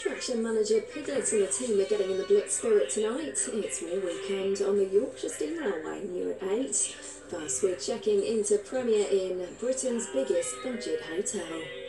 Attraction manager Piglet and the team are getting in the Blitz spirit tonight. It's War Weekend on the Yorkshire Steam Railway, new at 8. First, we're checking into Premier Inn, Britain's biggest budget hotel.